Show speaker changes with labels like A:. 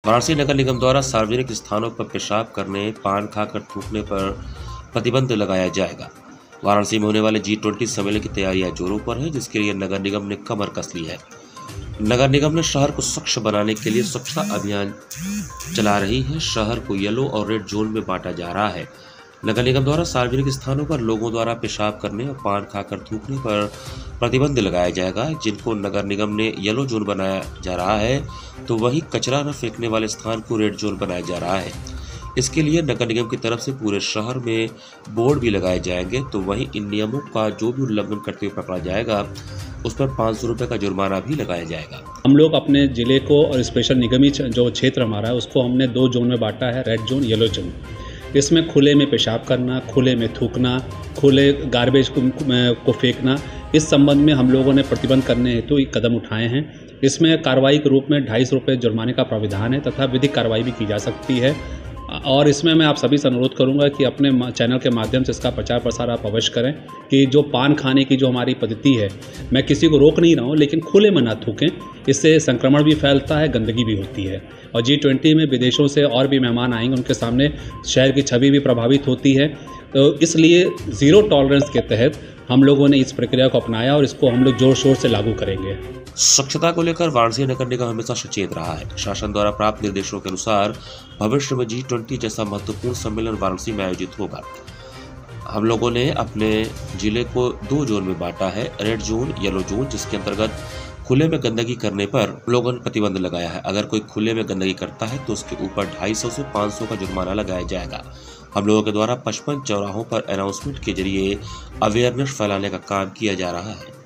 A: वाराणसी नगर निगम द्वारा सार्वजनिक स्थानों पर पेशाब करने, पान खाकर थूकने पर प्रतिबंध लगाया जाएगा। वाराणसी में होने वाले G20 सम्मेलन की तैयारियां जोरों पर है, जिसके लिए नगर निगम ने कमर कस ली है। नगर निगम ने शहर को स्वच्छ बनाने के लिए स्वच्छता अभियान चला रही है। शहर को येलो और रेड जोन में बांटा जा रहा है। नगर निगम द्वारा सार्वजनिक स्थानों पर लोगों द्वारा पेशाब करने और पान खाकर थूकने पर प्रतिबंध लगाया जाएगा। जिनको नगर निगम ने येलो जोन बनाया जा रहा है, तो वहीं कचरा न फेंकने वाले स्थान को रेड जोन बनाया जा रहा है। इसके लिए नगर निगम की तरफ से पूरे शहर में बोर्ड भी लगाए जाएंगे। तो वहीं इन नियमों का जो भी उल्लंघन करते हुए पकड़ा जाएगा, उस पर 500 रुपये का जुर्माना भी लगाया जाएगा।
B: हम लोग अपने जिले को और स्पेशल निगमी जो क्षेत्र हमारा है उसको हमने 2 जोन में बांटा है, रेड जोन, येलो जोन। इसमें खुले में पेशाब करना, खुले में थूकना, खुले गार्बेज को फेंकना, इस संबंध में हम लोगों ने प्रतिबंध करने हेतु कदम उठाए हैं। इसमें कार्रवाई के रूप में 250 रुपये जुर्माने का प्राविधान है तथा विधिक कार्रवाई भी की जा सकती है। और इसमें मैं आप सभी से अनुरोध करूंगा कि अपने चैनल के माध्यम से इसका प्रचार प्रसार आप अवश्य करें कि जो पान खाने की जो हमारी पद्धति है, मैं किसी को रोक नहीं रहा हूं, लेकिन खुले में ना थूकें। इससे संक्रमण भी फैलता है, गंदगी भी होती है। और G20 में विदेशों से और भी मेहमान आएंगे, उनके सामने शहर की छवि भी प्रभावित होती है। तो इसलिए ज़ीरो टॉलरेंस के तहत हम लोगों ने इस प्रक्रिया को अपनाया और इसको हम लोग जोर शोर से लागू करेंगे।
A: स्वच्छता को लेकर वाराणसी नगर निगम हमेशा सचेत रहा है। शासन द्वारा प्राप्त निर्देशों के अनुसार भविष्य में G20 जैसा महत्वपूर्ण सम्मेलन वाराणसी में आयोजित होगा। हम लोगों ने अपने जिले को 2 जोन में बांटा है, रेड जोन, येलो जोन, जिसके अंतर्गत खुले में गंदगी करने पर लोगों ने प्रतिबंध लगाया है। अगर कोई खुले में गंदगी करता है तो उसके ऊपर 250 से 500 का जुर्माना लगाया जाएगा। हम लोगों के द्वारा 55 चौराहों पर अनाउंसमेंट के जरिए अवेयरनेस फैलाने का काम किया जा रहा है।